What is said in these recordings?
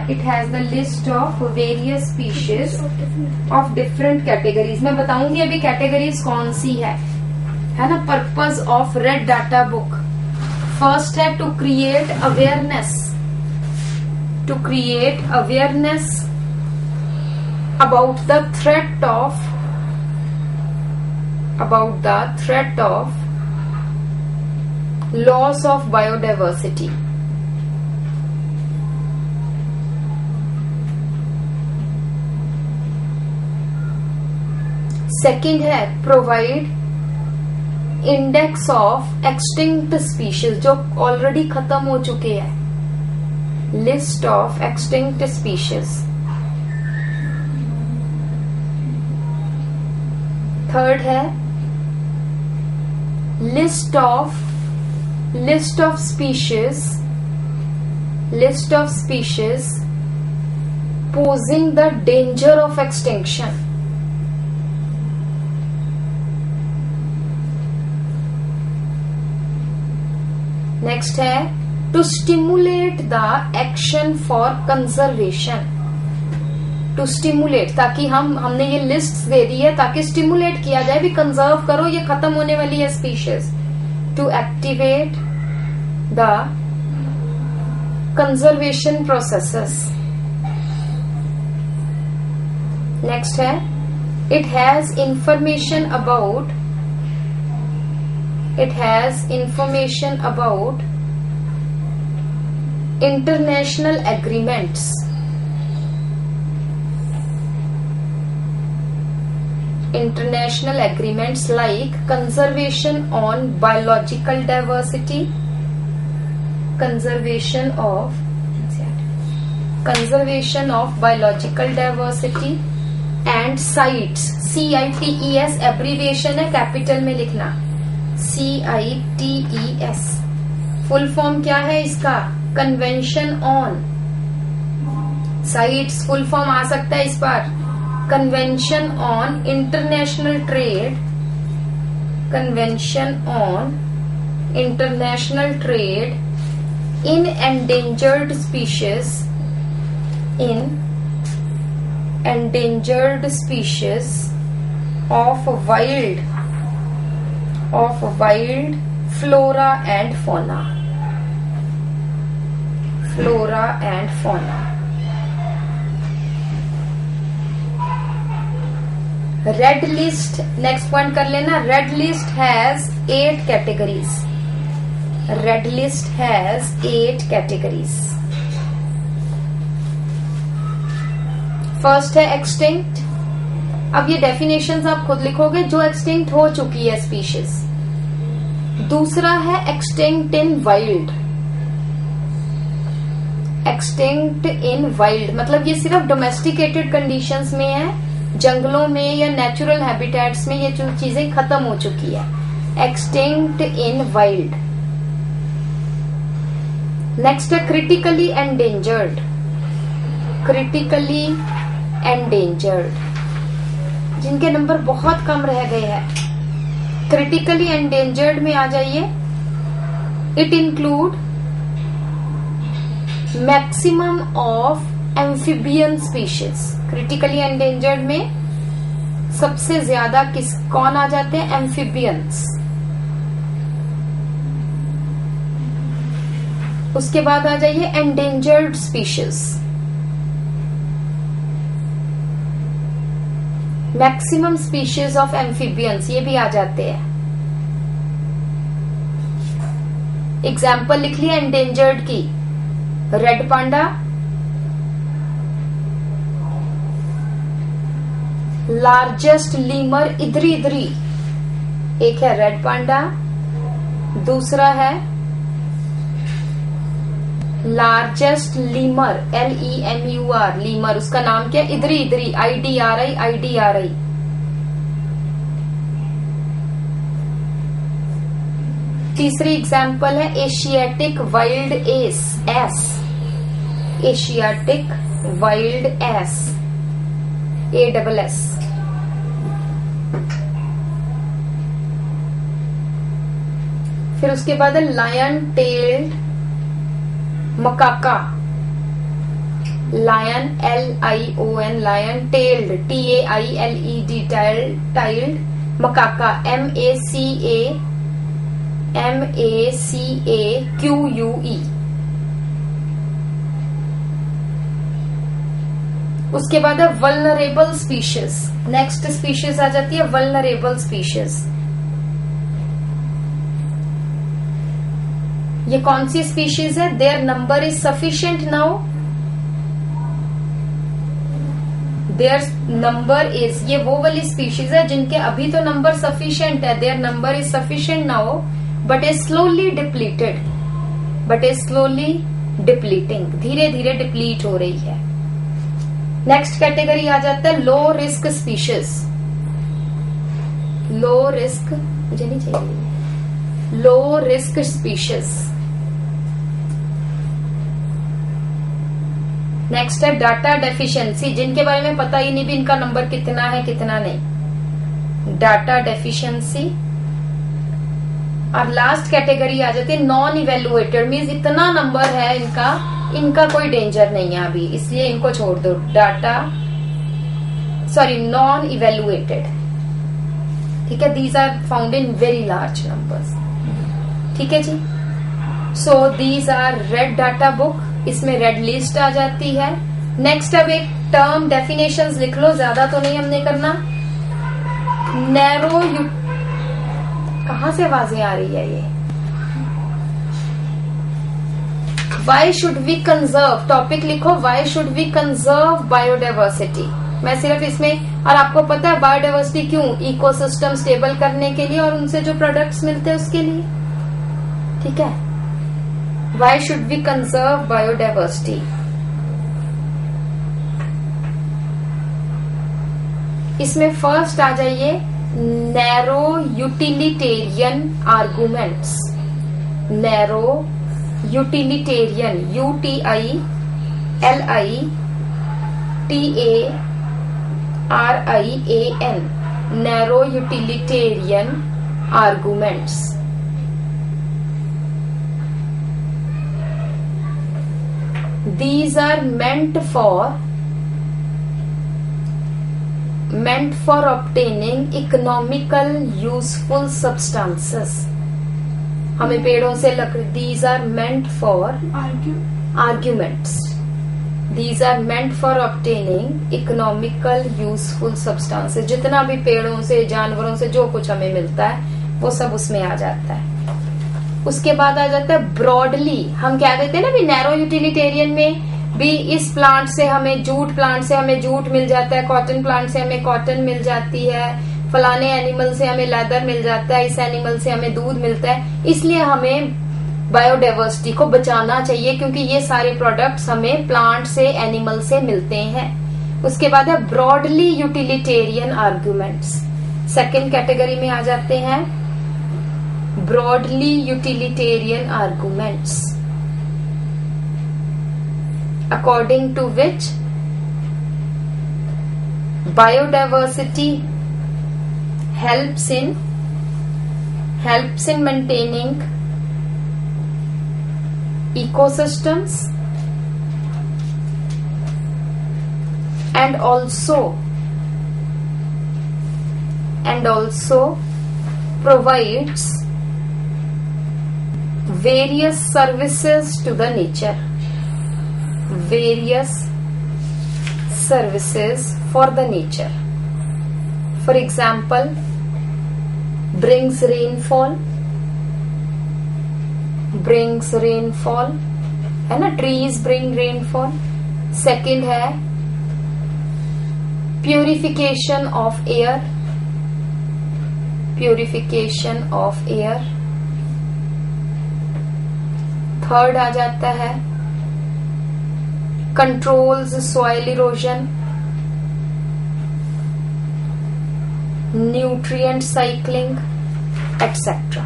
It has the list of various species of different categories. मैं बताऊंगी अभी categories कौन सी है ना। Purpose of red data book, first है to create awareness, about the threat of loss of biodiversity. Second है provide index of extinct species, जो ऑलरेडी खत्म हो चुके हैं, list of extinct species. Third है list of species posing the danger of extinction. Next है to stimulate the action for conservation. To stimulate, ताकि हमने ये लिस्ट दे दी है ताकि स्टिमुलेट किया जाए भी कंजर्व करो, ये खत्म होने वाली है species. To activate the conservation processes. Next है it has information about international agreements. International agreements like conservation of biological diversity and CITES. CITES abbreviation है, कैपिटल में लिखना. CITES फुल फॉर्म क्या है इसका? Convention on. CITES full form आ सकता है इस पर, Convention on International Trade in endangered species of wild flora and fauna. Red list next point कर लेना. Red list has 8 categories. First है एक्सटिंक्ट. अब ये डेफिनेशंस आप खुद लिखोगे, जो एक्सटिंक्ट हो चुकी है स्पीशीज. दूसरा है एक्सटिंक्ट इन वाइल्ड. मतलब ये सिर्फ डोमेस्टिकेटेड कंडीशंस में है, जंगलों में या नेचुरल हैबिटेट्स में ये जो चीजें खत्म हो चुकी है. Extinct in wild. नेक्स्ट है क्रिटिकली एंडेंजर्ड. जिनके नंबर बहुत कम रह गए हैं. क्रिटिकली एंडेंजर्ड में आ जाइए. It include maximum of amphibian species. Critically endangered में सबसे ज्यादा कौन आ जाते हैं? एम्फीबियंस. उसके बाद आ जाइए endangered species. Maximum species of amphibians ये भी आ जाते हैं. एग्जाम्पल लिख लिया एंडेंजर्ड की. रेड पांडा, लार्जेस्ट लीमर इधरी एक है रेड पांडा. दूसरा है लार्जेस्ट लीमर, LEMUR लीमर. उसका नाम क्या है? इधरी IDRI. तीसरी एग्जाम्पल है Asiatic wild ass. Asiatic wild ass, ASS. फिर उसके बाद lion tailed macaca. Lion, LION lion, tailed, TAILED tailed, macaca, MACAQUE। उसके बाद है वल्नरेबल स्पीशीज। नेक्स्ट स्पीशीज आ जाती है वल्नरेबल स्पीशीज। ये कौन सी स्पीशीज है? Their number is sufficient now, their number is, ये वो वाली स्पीशीज है जिनके अभी तो नंबर सफिशिएंट है, their number is sufficient now but is slowly depleted, but is slowly depleting, धीरे धीरे डिप्लीट हो रही है। नेक्स्ट कैटेगरी आ जाता है low risk species. Low risk, मुझे नहीं चाहिए, लो रिस्क स्पीशीज। नेक्स्ट है डाटा डेफिशिएंसी, जिनके बारे में पता ही नहीं भी इनका नंबर कितना है कितना नहीं, डाटा डेफिशिएंसी। और लास्ट कैटेगरी आ जाती है नॉन इवेल्युएटेड, मीन्स इतना नंबर है इनका कोई डेंजर नहीं है अभी, इसलिए इनको छोड़ दो। नॉन इवेल्युएटेड, ठीक है, these are found in very large numbers, ठीक है जी। So these are red data book, इसमें रेड लिस्ट आ जाती है। नेक्स्ट अब एक टर्म डेफिनेशंस लिख लो, ज्यादा तो नहीं हमने करना। नैरो, कहां से आवाजें आ रही है ये? Why should we conserve, topic लिखो why should we conserve biodiversity. मैं सिर्फ इसमें, और आपको पता है बायोडाइवर्सिटी क्यों? इकोसिस्टम स्टेबल करने के लिए और उनसे जो प्रोडक्ट्स मिलते हैं उसके लिए, ठीक है। Why should we conserve biodiversity? इसमें फर्स्ट आ जाइए narrow utilitarian arguments. Narrow utilitarian, UTILITARIAN, narrow utilitarian arguments. These are meant for obtaining economical useful substances. हमें पेड़ों से लकड़ी, these are meant for arguments. These are meant for obtaining economical useful substances. जितना भी पेड़ों से, जानवरों से जो कुछ हमें मिलता है वो सब उसमें आ जाता है। उसके बाद आ जाता है ब्रॉडली, हम क्या देते हैं ना भी नैरो यूटिलिटेरियन में भी, इस प्लांट से हमें जूट, प्लांट से हमें जूट मिल जाता है, कॉटन प्लांट से हमें कॉटन मिल जाती है, फलाने एनिमल से हमें लेदर मिल जाता है, इस एनिमल से हमें दूध मिलता है। इसलिए हमें बायोडाइवर्सिटी को बचाना चाहिए क्योंकि ये सारे प्रोडक्ट्स हमें प्लांट से, एनिमल से मिलते हैं। उसके बाद है broadly utilitarian arguments. Second category में आ जाते हैं broadly utilitarian arguments, according to which biodiversity helps in maintaining ecosystems and also provides various services to the nature, various services for the nature. For example, brings rainfall, है ना, trees bring rainfall. Second है purification of air, third आ जाता है controls soil erosion, nutrient cycling etcetera.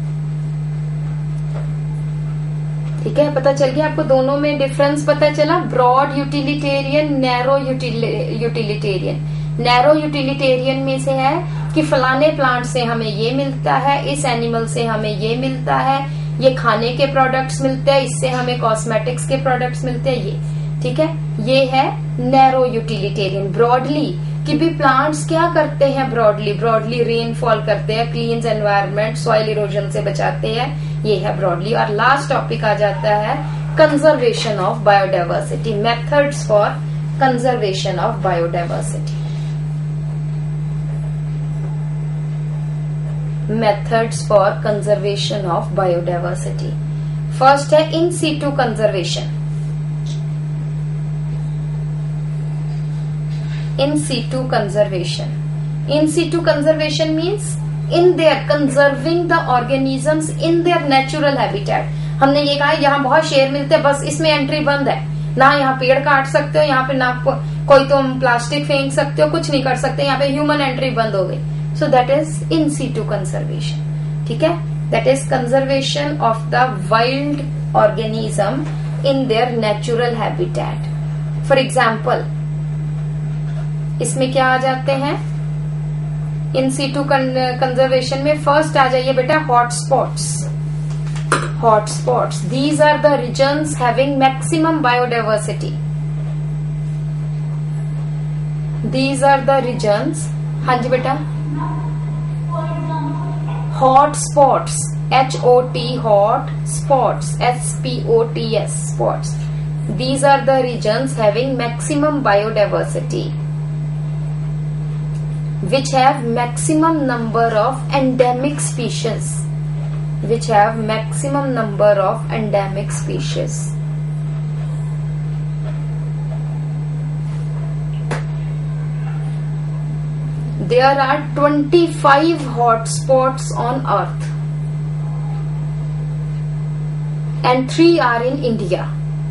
ठीक है, पता चल गया आपको, दोनों में डिफरेंस पता चला। Broad utilitarian, narrow utilitarian. Narrow utilitarian में से है कि फलाने प्लांट से हमें ये मिलता है, इस एनिमल से हमें ये मिलता है, ये खाने के प्रोडक्ट्स मिलते हैं, इससे हमें कॉस्मेटिक्स के प्रोडक्ट्स मिलते हैं। ये ठीक है, ये है नैरो यूटिलिटेरियन। ब्रॉडली कि भी प्लांट्स क्या करते हैं, ब्रॉडली रेनफॉल करते हैं, क्लीन्स एनवायरनमेंट, सॉइल इरोजन से बचाते हैं, ये है ब्रॉडली। और लास्ट टॉपिक आ जाता है conservation of biodiversity, methods for conservation of biodiversity. Methods for conservation of biodiversity. First है in situ conservation. In situ conservation. In situ conservation means in their conserving the organisms in their natural habitat. हमने ये कहा है यहाँ बहुत शेर मिलते हैं, बस इसमें एंट्री बंद है, ना यहाँ पेड़ काट सकते हो, यहाँ पे ना कोई तुम प्लास्टिक फेंक सकते हो, कुछ नहीं कर सकते, यहाँ पे ह्यूमन एंट्री बंद हो गई। So that is in situ conservation. ठीक है, that is conservation of the wild organism in their natural habitat. For example इसमें क्या आ जाते हैं इन सीटू कंजर्वेशन में? फर्स्ट आ जाइए बेटा hotspots. Hotspots, these are the regions having maximum biodiversity. These are the regions, हाँ जी बेटा, hotspots, HOT hot spots, SPOTS spots. These are the regions having maximum biodiversity, which have maximum number of endemic species, which have maximum number of endemic species. There are 25 hotspots on Earth and 3 are in India.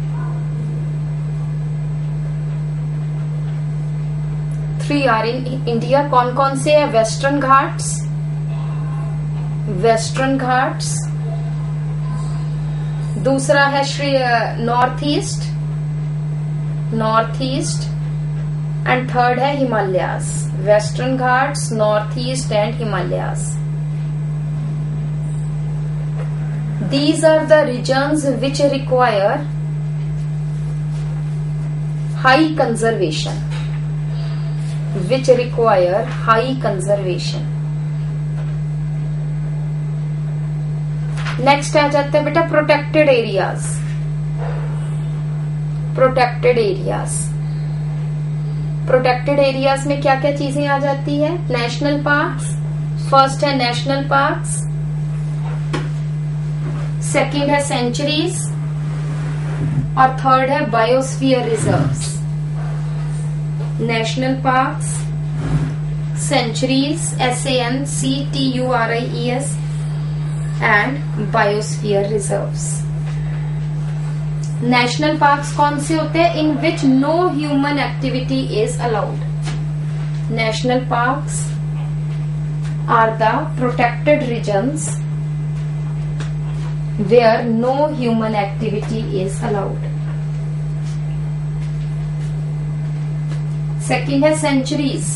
3 are in India. कौन कौन से है? Western Ghats, western Ghats, दूसरा है श्री North East, North East, and third है Himalayas. Western Ghats, North East and Himalayas. These are the regions which require high conservation, which require high conservation. Next आ जाते हैं बेटा protected areas. Protected areas, protected areas में क्या क्या चीजें आ जाती है? नेशनल पार्क्स, फर्स्ट है नेशनल पार्क्स, सेकंड है सेंचुरीज और थर्ड है biosphere reserves. National parks, sanctuaries SANCTURIES and biosphere reserves. National parks कौन से होते हैं? In which no human activity is allowed. National parks are the protected regions where no human activity is allowed. Second है sanctuaries,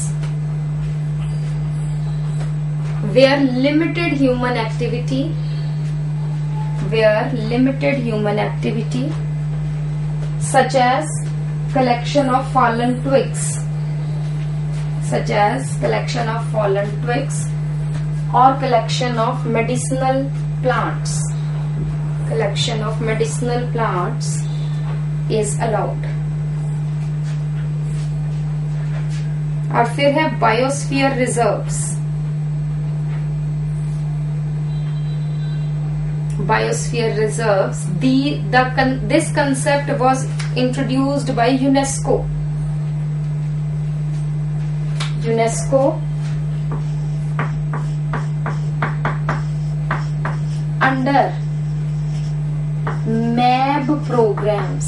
where limited human activity, where limited human activity such as collection of fallen twigs, such as collection of fallen twigs or collection of medicinal plants, collection of medicinal plants is allowed. और फिर है biosphere reserves. Biosphere reserves, this concept was introduced by UNESCO. UNESCO under MAB programs.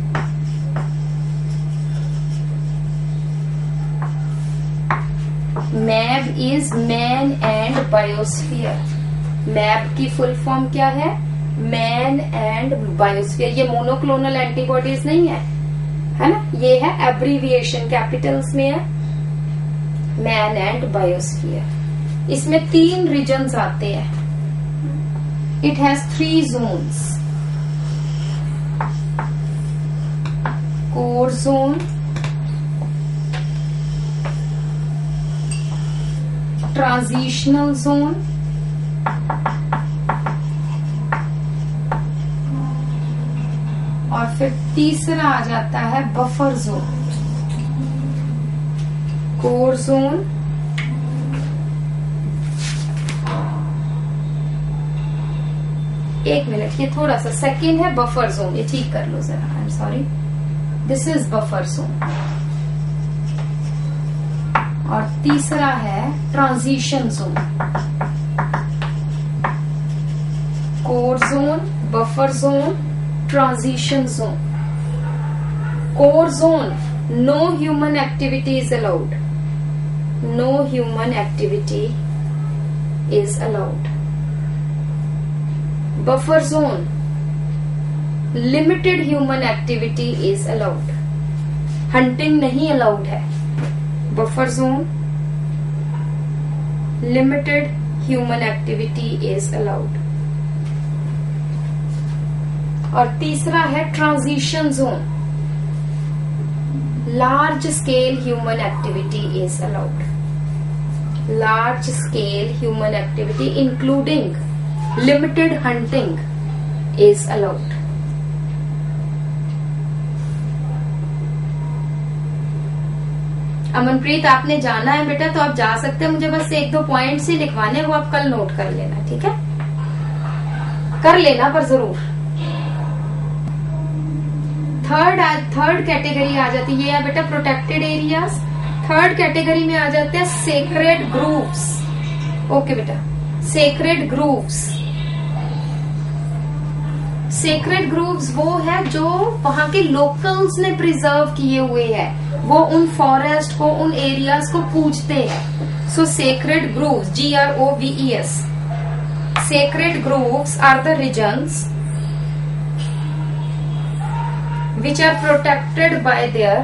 MAB is Man and Biosphere. MAB की full form क्या है? Man and biosphere. ये monoclonal antibodies नहीं है ना, ये है एब्रीविएशन, कैपिटल्स में है, मैन एंड बायोस्फीयर। इसमें 3 रीजन्स आते हैं। It has 3 zones. Core zone, transitional zone, और फिर तीसरा आ जाता है बफर जोन। कोर जोन, एक मिनट, ये थोड़ा सा सेकेंड है बफर जोन, ये ठीक कर लो जरा, I am sorry, this is buffer zone. और तीसरा है transition zone. Core zone, buffer zone, transition zone. Core zone, no human activity is allowed, no human activity is allowed. Buffer zone, limited human activity is allowed, hunting नहीं allowed है। Buffer zone, limited human activity is allowed. और तीसरा है transition zone, large scale human activity is allowed, large scale human activity including limited hunting is allowed. Amanpreet, आपने जाना है बेटा तो आप जा सकते हैं, मुझे बस एक दो पॉइंट्स ही लिखवाने, वो आप कल नोट कर लेना, ठीक है, कर लेना पर जरूर। थर्ड कैटेगरी आ जाती है, ये है बेटा प्रोटेक्टेड एरियाज। थर्ड कैटेगरी में आ जाते हैं सेक्रेड ग्रुव्स। ओके बेटा, सेक्रेड ग्रुव्स। सेक्रेड ग्रुव्स वो है जो वहां के लोकल्स ने प्रिजर्व किए हुए हैं, वो उन फॉरेस्ट को, उन एरियाज को पूजते हैं। So sacred groves, GROVES, sacred groves are the regions which are protected by their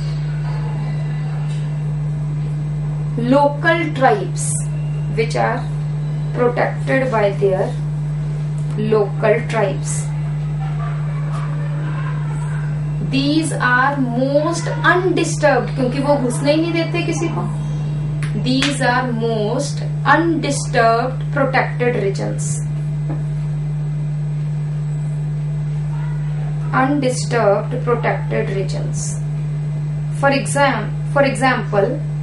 local tribes, which are protected by their local tribes. These are most undisturbed, क्योंकि वो घुसने ही नहीं देते किसी को। These are most undisturbed protected regions. Undisturbed protected regions. For example,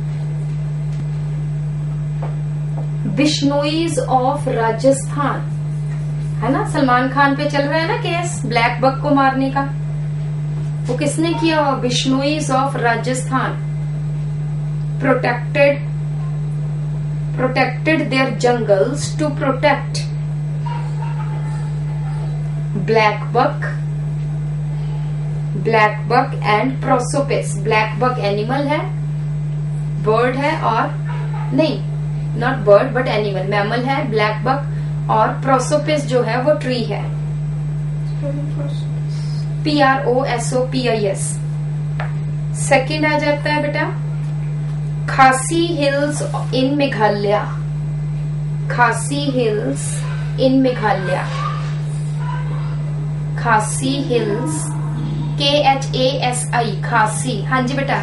Bishnois of Rajasthan, है ना, सलमान खान पे चल रहा है ना केस ब्लैक बक को मारने का, वो किसने किया? Bishnois of Rajasthan protected their jungles to protect black buck and prosopis. Black buck animal है, बर्ड है, और नहीं, not bird but animal, mammal है ब्लैक बक, और प्रोसोपिस जो है वो ट्री है, PROSOPIS। सेकेंड आ जाता है बेटा खासी हिल्स इन मेघालय, खासी हिल्स इन मेघालय, खासी हिल्स, KHASI, खासी। हाँ जी बेटा,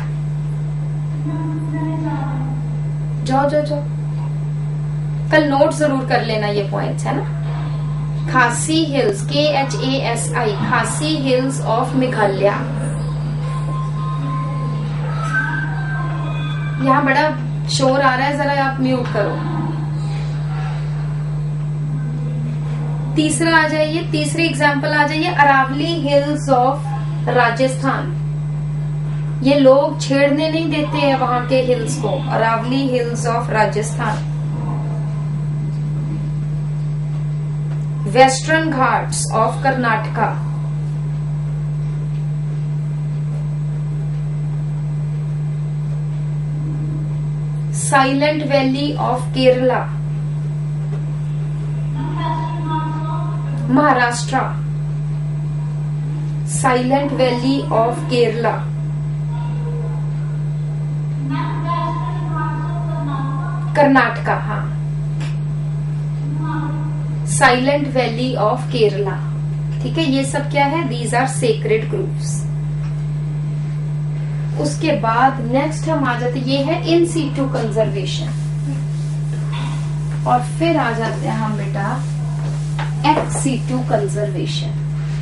जाओ जाओ जाओ, कल नोट जरूर कर लेना ये पॉइंट्स, है ना। Khasi hills, KHASI, Khasi hills of Meghalaya. यहाँ बड़ा शोर आ रहा है, जरा आप म्यूट करो। तीसरा आ जाइए, तीसरी एग्जाम्पल आ जाइए, अरावली हिल्स ऑफ राजस्थान। ये लोग छेड़ने नहीं देते हैं वहां के हिल्स को, Aravalli hills of Rajasthan. Western Ghats of Karnataka, Silent Valley of Kerala, Maharashtra, Silent Valley of Kerala, Karnataka, हाँ, साइलेंट वैली ऑफ केरला। ठीक है, ये सब क्या है? These are sacred groups. उसके बाद नेक्स्ट हम आ जाते, ये है इन सीटू कंजर्वेशन, और फिर आ जाते हैं हम बेटा एक्स सीटू कंजर्वेशन।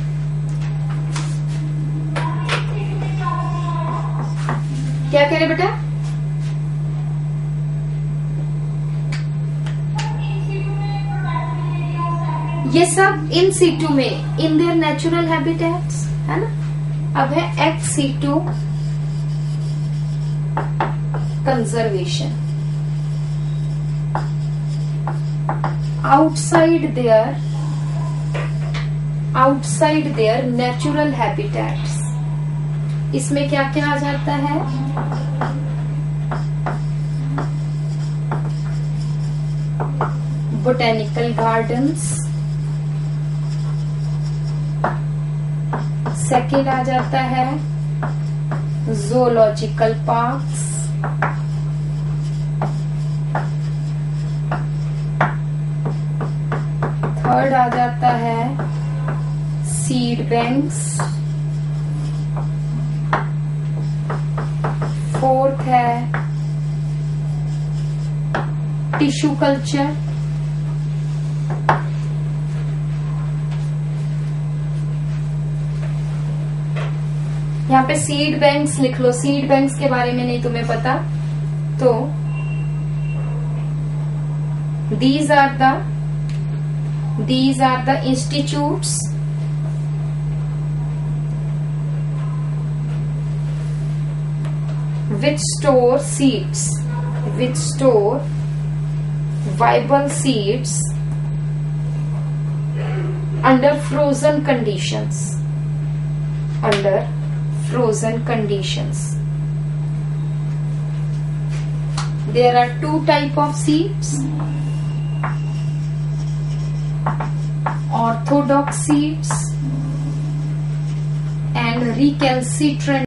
क्या कह रहे बेटा? ये सब इन सीटू में, इन देयर नेचुरल हैबिटेट्स, है ना। अब है ex situ conservation. Outside their natural habitats, इसमें क्या क्या आ जाता है? बोटेनिकल गार्डन्स, सेकेंड आ जाता है ज़ूलॉजिकल पार्क्स, थर्ड आ जाता है सीड बैंक्स, फोर्थ है टिश्यू कल्चर, यहाँ पे सीड बैंक्स लिख लो, सीड बैंक्स के बारे में नहीं तुम्हें पता तो these are the institutes which store viable seeds under frozen conditions. There are two type of seeds: orthodox seeds and recalcitrant